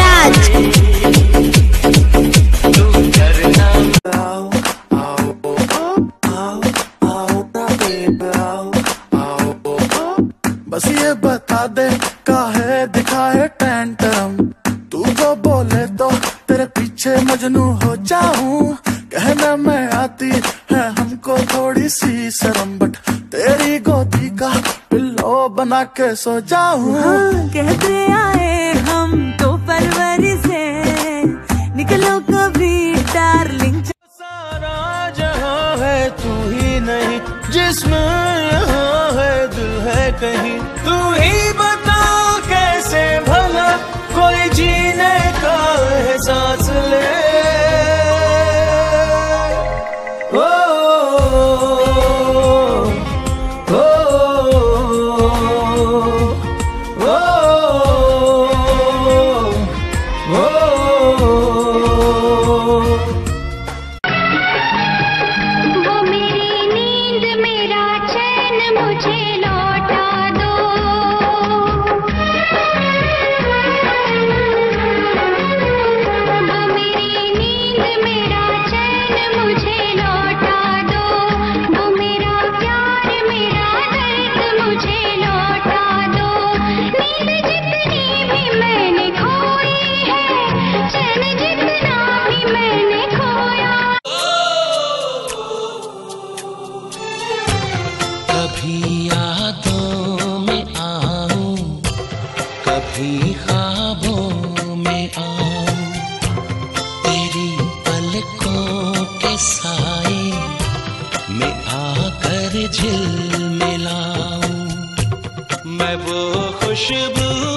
बस ये बता दे काहे दिखाए टेंटरम, तू जो बोले तो तेरे पीछे मजनू हो जाऊं। कहने में आती है हमको थोड़ी सी शर्म, बट तेरी गोदी का पिल्लो बना के सो जाऊं। हाँ, कहते आए हम तो फरवरी से, निकलो कभी डार्लिंग। सारा जहां है तू ही नहीं, जिसमें यहाँ है दिल है कहीं। तू ही बता कैसे भला कोई जीने का एहसास ले। ओ, ओ, ओ, ओ, वो मेरी नींद मेरा चैन मुझे लौटा दो। वो मेरी नींद मेरा चैन मुझे लौटा दो। वो मेरा प्यार मेरा दर्द मुझे लौटा दो। नींद जितनी भी मैंने खोई है, चैन जितना भी मैंने खोया। कभी यादों में आऊं, कभी ख्वाबों में आऊं, तेरी पलकों के साए में आकर झिलमिलाऊं। मैं वो खुशबू